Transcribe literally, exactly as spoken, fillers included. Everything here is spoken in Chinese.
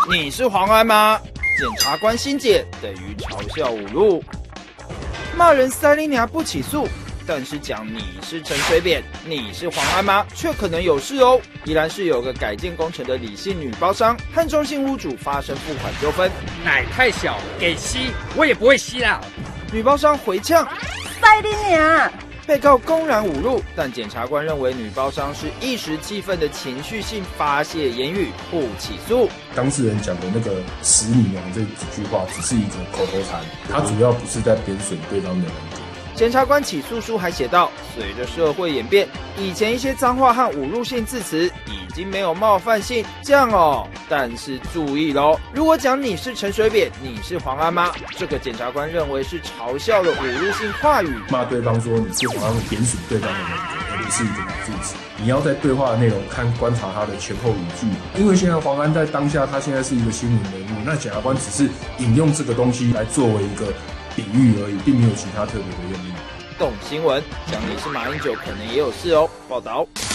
你是黄安吗？检察官心解等于嘲笑侮辱，骂人塞琳娘不起诉。但是讲你是陈水扁，你是黄安妈，却可能有事哦。宜兰市有个改建工程的李姓女包商和中信屋主发生付款纠纷， 奶太小，给吸我也不会吸啦。 女包商回呛塞琳娘， 被告公然侮辱，但检察官认为女包商是一时气愤的情绪性发泄言语，不起诉。 当事人讲的那个“死你娘”这几句话，只是一个口头禅，他主要不是在贬损对方的人格。 检察官起诉书还写道，随着社会演变，以前一些脏话和侮辱性字词已经没有冒犯性，这样哦。但是注意咯，如果讲你是陈水扁，你是黄安妈，这个检察官认为是嘲笑的侮辱性话语， 骂对方说你是黄安，贬损对方的人格，而不是一个字词。你要在对话的内容看观察他的前后语句，因为现在黄安在当下他现在是一个新闻人物，那检察官只是引用这个东西来作为一个比喻而已，并没有其他特别的用意。 动新闻，讲你是马英九，可能也有事哦。报道。